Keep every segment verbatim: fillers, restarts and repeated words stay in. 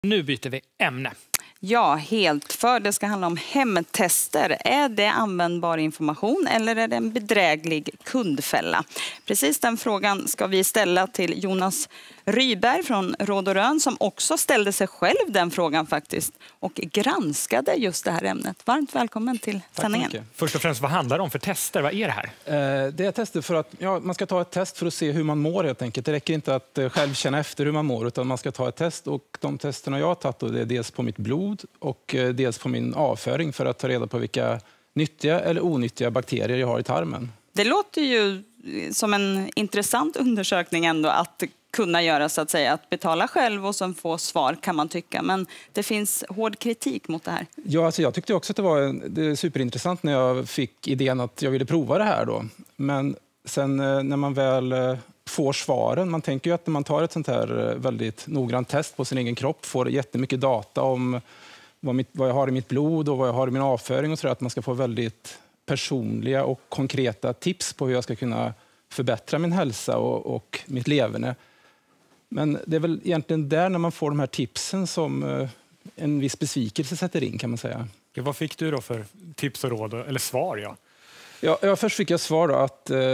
Nu byter vi ämne. Ja, helt. För det ska handla om hemtester. Är det användbar information eller är det en bedräglig kundfälla? Precis den frågan ska vi ställa till Jonas Ryberg från Råd och Rön, som också ställde sig själv den frågan faktiskt och granskade just det här ämnet. Varmt välkommen till sändningen. Först och främst, vad handlar det om för tester? Vad är det här? Eh, det är tester för att ja, man ska ta ett test för att se hur man mår helt enkelt. Det räcker inte att eh, själv känna efter hur man mår, utan man ska ta ett test, och de testerna jag har tagit då, det är dels på mitt blod och eh, dels på min avföring för att ta reda på vilka nyttiga eller onyttiga bakterier jag har i tarmen. Det låter ju som en intressant undersökning ändå att kunna göra, så att säga, att betala själv och sen få svar, kan man tycka. Men det finns hård kritik mot det här. Ja, alltså jag tyckte också att det var en, det är superintressant när jag fick idén att jag ville prova det här då. Men sen när man väl får svaren, man tänker ju att när man tar ett sånt här väldigt noggrant test på sin egen kropp, får jättemycket data om vad, mitt, vad jag har i mitt blod och vad jag har i min avföring och så där, att man ska få väldigt personliga och konkreta tips på hur jag ska kunna förbättra min hälsa och, och mitt leverne. Men det är väl egentligen där, när man får de här tipsen, som en viss besvikelse sätter in, kan man säga. Ja, vad fick du då för tips och råd, eller svar? Ja, ja, ja först fick jag svar då att eh,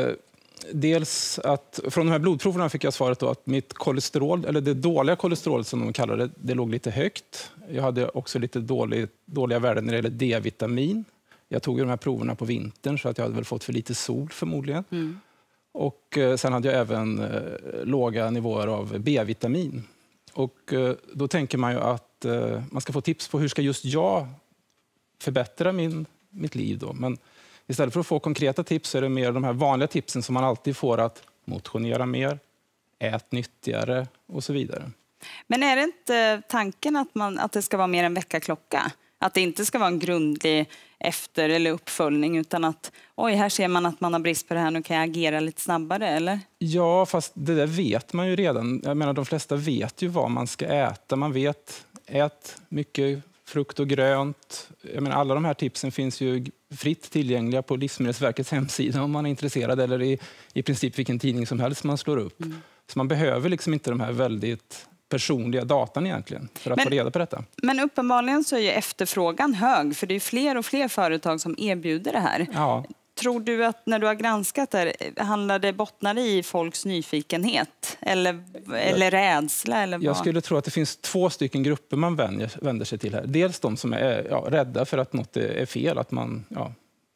dels att från de här blodproverna fick jag svaret då att mitt kolesterol, eller det dåliga kolesterol som de kallar det, det låg lite högt. Jag hade också lite dålig, dåliga värden när det gäller D-vitamin. Jag tog ju de här proverna på vintern, så att jag hade väl fått för lite sol förmodligen. Mm. Och eh, sen hade jag även eh, låga nivåer av B-vitamin. Och eh, då tänker man ju att eh, man ska få tips på hur ska just jag förbättra min, mitt liv då. Men istället för att få konkreta tips så är det mer de här vanliga tipsen som man alltid får, att motionera mer, ät nyttigare och så vidare. Men är det inte tanken att, man, att det ska vara mer en väckarklocka? Att det inte ska vara en grundlig efter- eller uppföljning, utan att oj, här ser man att man har brist på det här, nu kan jag agera lite snabbare, eller? Ja, fast det där vet man ju redan. Jag menar, de flesta vet ju vad man ska äta. Man vet, ät mycket frukt och grönt. Jag menar, alla de här tipsen finns ju fritt tillgängliga på Livsmedelsverkets hemsida om man är intresserad, eller i, i princip vilken tidning som helst man slår upp. Mm. Så man behöver liksom inte de här väldigt personliga datan egentligen för att men, få reda på detta. Men uppenbarligen så är ju efterfrågan hög, för det är fler och fler företag som erbjuder det här. Ja. Tror du att när du har granskat det, handlar det bottnar i folks nyfikenhet eller, eller rädsla? Eller vad? Jag skulle tro att det finns två stycken grupper man vänder, vänder sig till här. Dels de som är ja, rädda för att något är fel. Att man, ja.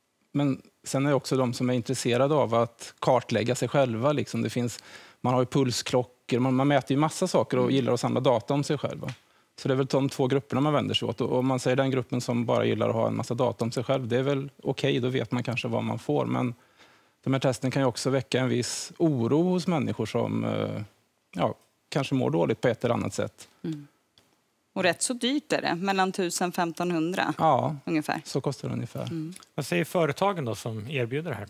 Men sen är det också de som är intresserade av att kartlägga sig själva. Liksom. Det finns, man har ju pulsklockor, man, man mäter ju massa saker och gillar att samla data om sig själv. Så det är väl de två grupperna man vänder sig åt. Och om man säger den gruppen som bara gillar att ha en massa data om sig själv, det är väl okej, okay, då vet man kanske vad man får. Men de här testen kan ju också väcka en viss oro hos människor som ja, kanske mår dåligt på ett eller annat sätt. Mm. Och rätt så dyrt är det, mellan tusen och femtonhundra ja, ungefär. Så kostar det ungefär. Mm. Vad säger företagen då som erbjuder det här?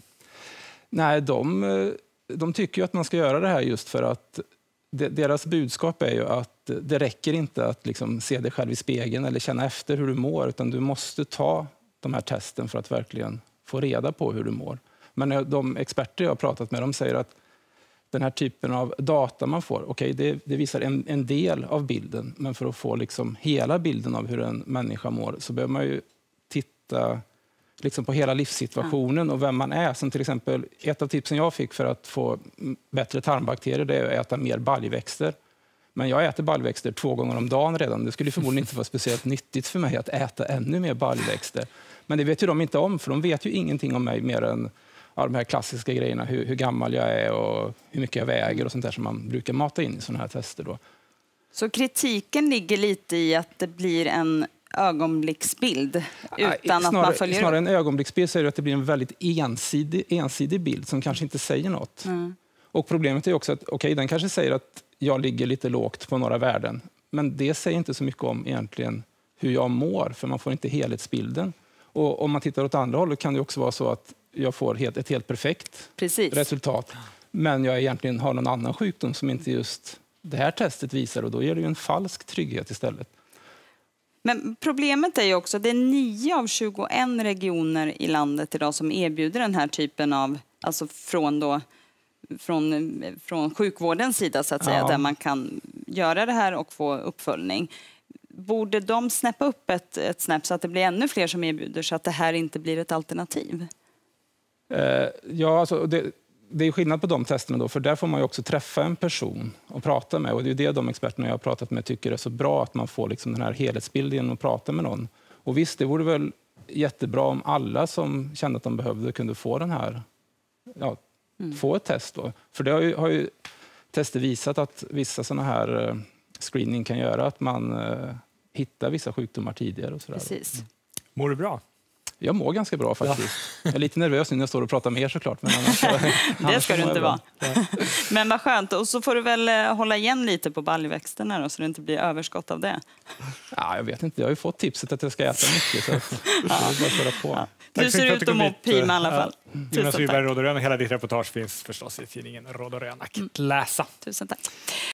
Nej, de, de tycker ju att man ska göra det här just för att deras budskap är ju att det räcker inte att liksom se dig själv i spegeln eller känna efter hur du mår, utan du måste ta de här testen för att verkligen få reda på hur du mår. Men de experter jag har pratat med, de säger att den här typen av data man får, okej, okay, det, det visar en, en del av bilden, men för att få liksom hela bilden av hur en människa mår så behöver man ju titta liksom på hela livssituationen och vem man är. Som till exempel, ett av tipsen jag fick för att få bättre tarmbakterier, det är att äta mer baljväxter. Men jag äter baljväxter två gånger om dagen redan. Det skulle förmodligen inte vara speciellt nyttigt för mig att äta ännu mer baljväxter. Men det vet ju de inte om, för de vet ju ingenting om mig mer än ja, de här klassiska grejerna. Hur, hur gammal jag är och hur mycket jag väger och sånt där som man brukar mata in i sådana här tester då. Så kritiken ligger lite i att det blir en ögonblicksbild utan snarare, att man följer snarare en ögonblicksbild, så är det att det blir en väldigt ensidig, ensidig bild som kanske inte säger något. Mm. Och problemet är också att okay, den kanske säger att jag ligger lite lågt på några värden, men det säger inte så mycket om egentligen hur jag mår, för man får inte helhetsbilden. Och om man tittar åt andra hållet kan det också vara så att jag får helt, ett helt perfekt Precis. resultat, men jag egentligen har någon annan sjukdom som inte just det här testet visar, och då ger det ju en falsk trygghet istället. Men problemet är ju också att det är nio av tjugoen regioner i landet idag som erbjuder den här typen av, alltså från då från, från sjukvårdens sida så att säga, ja. Där man kan göra det här och få uppföljning. borde de snäppa upp ett, ett snäpp så att det blir ännu fler som erbjuder så att det här inte blir ett alternativ? Eh, ja, alltså det, det är skillnad på de testerna då, för där får man ju också träffa en person och prata med. Och det är det de experterna jag har pratat med tycker är så bra, att man får liksom den här helhetsbilden och prata med någon. Och visst, det vore väl jättebra om alla som kände att de behövde kunde få den här, ja, mm. få ett test då. För det har ju, har ju tester visat att vissa sådana här eh, screening kan göra att man eh, hittar vissa sjukdomar tidigare och sådär. Precis. Mm. Mår du bra? Jag mår ganska bra faktiskt. Ja. Jag är lite nervös nu när jag står och pratar med er såklart. Men annars, det ska du inte vara. Ja. Men vad skönt. Och så får du väl hålla igen lite på baljväxterna då, så det inte blir överskott av det. Ja, jag vet inte. Jag har ju fått tipset att jag ska äta mycket. Så att, ja. Så det bara på. Ja. Du ser ut att må prima i alla fall. Ja. Jonas Wiberg, Råd och Rön. Hela ditt reportage finns förstås i tidningen Råd och Rön att läsa. Tusen tack.